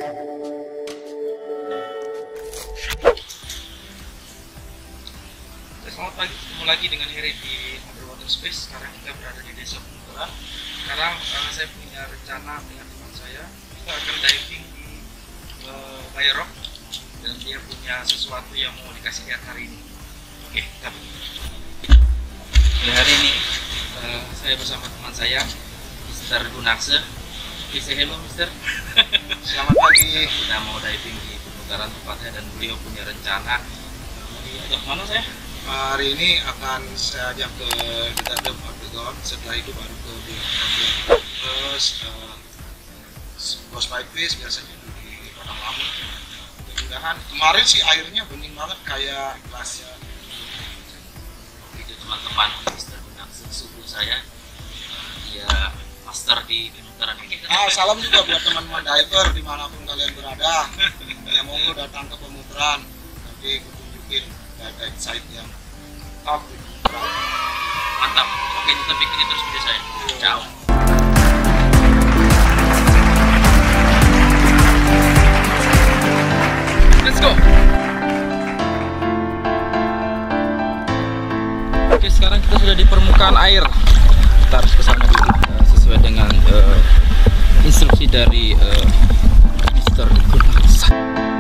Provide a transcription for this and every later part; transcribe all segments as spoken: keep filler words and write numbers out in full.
Selamat pagi, ketemu lagi dengan Heri di Underwater Space. Sekarang kita berada di Desa Pemuteran. Sekarang uh, saya punya rencana dengan teman saya. Kita akan diving di uh, Bayerok, dan dia punya sesuatu yang mau dikasih lihat hari ini. Oke, kita Pada hari ini uh, saya bersama teman saya, Mister Gunakse. Oke, say hello, Mister. Selamat pagi. Kita mau diving di Pemuteran tempatnya, dan beliau punya rencana mau diajak kemana saya? Hari ini akan saya ajak ke The Garden of the God. Setelah itu baru ke Biak. Terus uh, Ghost Pipe Fish biasanya di Padang Lamun. Mudah-mudahan kemarin sih airnya bening banget kayak gelas ya. Itu teman-teman, Mister Gunakse suku saya, dia master di pemuteran ini. Ah, salam juga buat teman-teman diver dimanapun kalian berada. Yang mau datang ke pemuteran, nanti aku tunjukin dive site yang top di pemuteran. Mantap. Oke, tetap ikuti terus video saya. Ciao. Let's go. Oke, sekarang kita sudah di permukaan air. Kita harus ke sana dulu uh, sesuai dengan uh, instruksi dari uh, Mister Gunakse.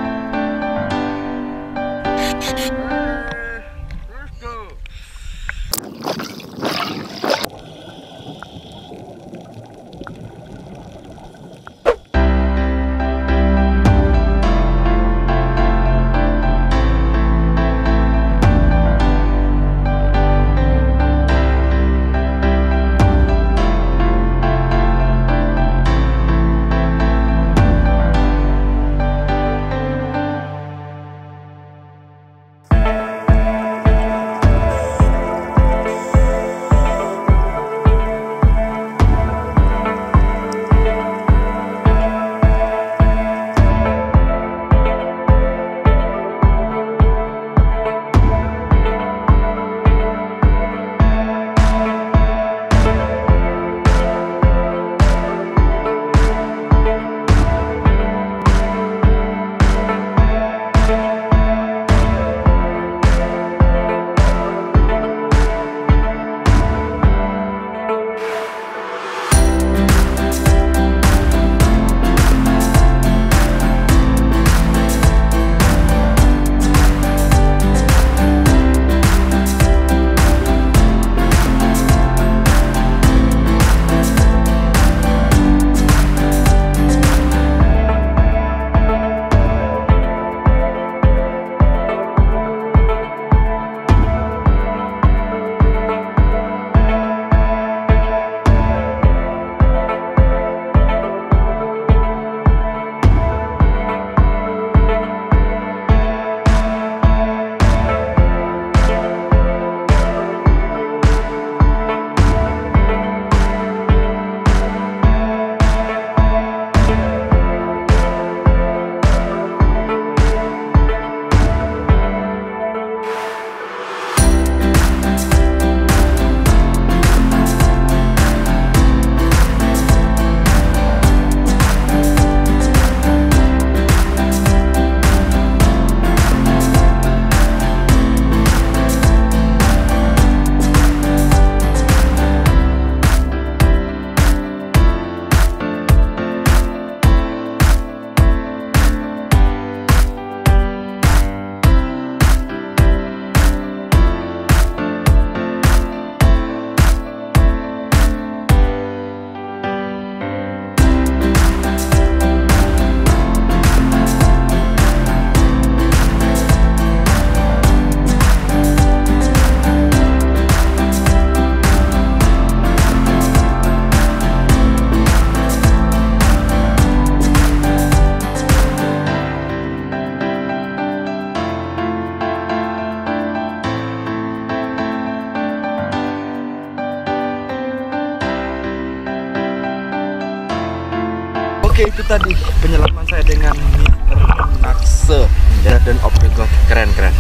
Oke, itu tadi penyelaman saya dengan Mister Gunakse Garden of the God. Keren keren.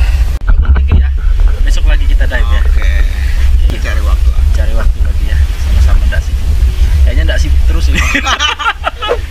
Ya. Besok lagi kita dive ya. Oke. Kita cari waktu. Cari waktu lagi ya. Sama-sama enggak sih. Kayaknya enggak sibuk terus ini.